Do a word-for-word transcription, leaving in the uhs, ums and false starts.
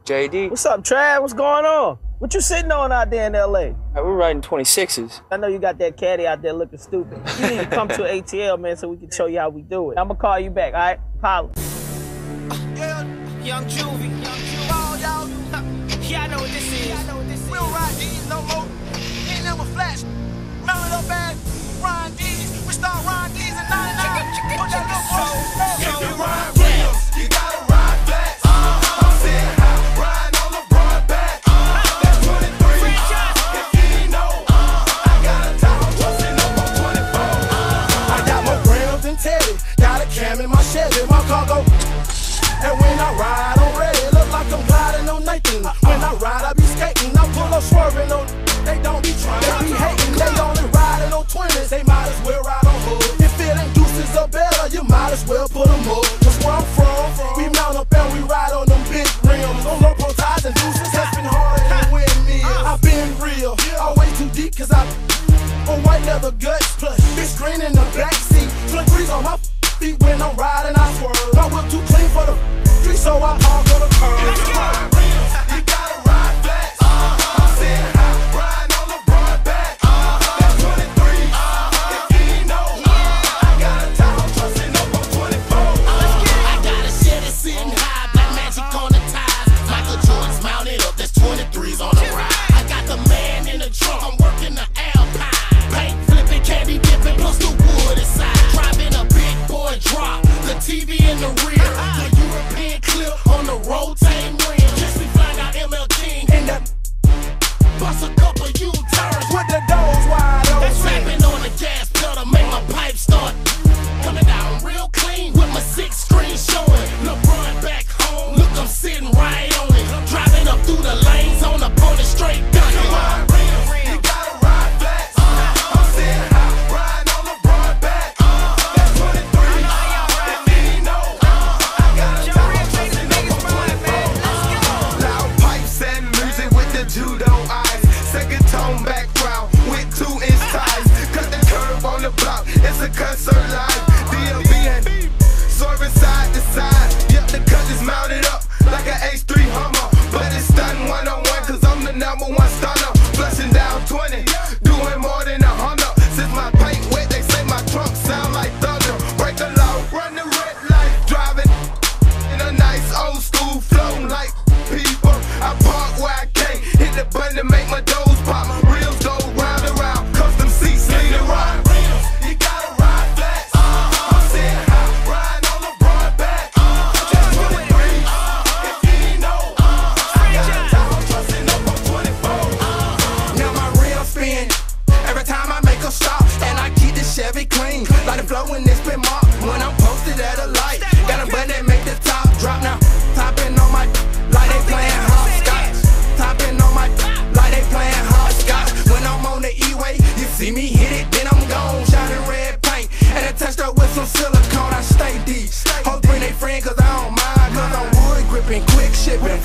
J D. What's up, Trav? What's going on? What you sitting on out there in L A? Hey, we're riding twenty-sixes. I know you got that caddy out there looking stupid. You need to come to A T L, man, so we can show you how we do it. I'm gonna call you back, all right? Holla. Yeah, young Juvie. Young Juvie. Oh, y'all. Yeah, I know what this is. Yeah, I know what this is. We don't ride these no more. Ain't never flash. Mount it up bad. Ryan D's. We start Ryan D's in ninety-nine. Put that little so, if you ride real, you gotta ride flat. Uh-huh. I'm saying how riding on the broad back. Uh-huh. That's twenty-three. Uh-huh. If you ain't know, uh-huh. I got a Tahoe trusting up on twenty-four. Uh-huh. I got more grams than Teddy. Got a cam in my Chevy, my cargo. And when I ride on red, it look like I'm gliding on Nathan. When I ride, I be skating. I pull up swerving on. They don't be trying, they be hating. They only riding on twenties. They might as well ride on hood. If it ain't deuces or better, you might as well put them up. Cause where I'm from, we mount up and we ride on them big rims. On low pro ties and deuces, that's been harder than windmills. I've been real, always too deep cause I on white leather guts. Plus, big screen in the backseat. twenty-threes on my feet when I'm riding, I swerve. My whip too clean for the street, so I park on the curb. If you ride real, you gotta ride flat. Uh-huh. I'm saying how riding on the broad back. Uh-huh. That's twenty-three. Uh-huh. If you ain't know, uh-huh. I got a Tahoe trusting up on twenty-four. Uh-huh. I got a Chevy sitting high, black magic on the ties. Michael Jordan's mounted up, there's twenty-threes on the ride. I got the man in the trunk, I'm working the Alpine. Paint flipping, candy dipping, plus the wood inside. Driving a big boy drop, the T V in the rear. The European clip on the rotating rim. Just be flying out M L King. And that Bust a couple U-turns. with the doors wide open. Slapping on the gas pedal, make my pipe start. Coming down real clean with my six screen showing. LeBron back home, look, I'm sitting right on it. Driving up through the lanes on the pony straight down. You ride real, you gotta ride flat. Uh-huh. I'm saying how riding on the broad back. Uh-huh. That's twenty-three. Uh-huh. If you ain't know, uh-huh. I got a Tahoe trusting up on twenty-four. Uh-huh. Loud pipes and music with the judo eyes. Second tone background with two inch ties. Cut the curve on the block, it's a concert live. D L B and swerving side to side. Yep, the cut is mounted up like an H three Hummer. But it's stunning one on one, cause I'm the number one stunner. Flushing down twenty, doing more than a hundred. Since my paint wet, they say my trunk sound like thunder. Break a law, run the red light, driving in a nice old school flow like people. I park where I can't, hit the button to make my doors pop. Reels go round and round, custom seats lead the ride. You gotta ride flat. Uh-huh. I'm saying how riding on the broad back. Uh-huh. Just twenty-three. Uh-huh. If you ain't know, uh-huh. I got a Tahoe trusting up on twenty-four. Uh-huh. Now my rims spin every time I make a stop, and I keep the Chevy clean. Like the flow when it's been marked when I'm posted at a light. Got a button that make the top drop now. Topping on my like they playing hopscotch. Topping on my like they playing hopscotch. When I'm on the E-way, you see me hit it, then I'm gone. Shining red paint and I touched up with some silicone. I stay deep. Hoes bring they friend cause I don't mind, cause I'm wood gripping, quick shipping.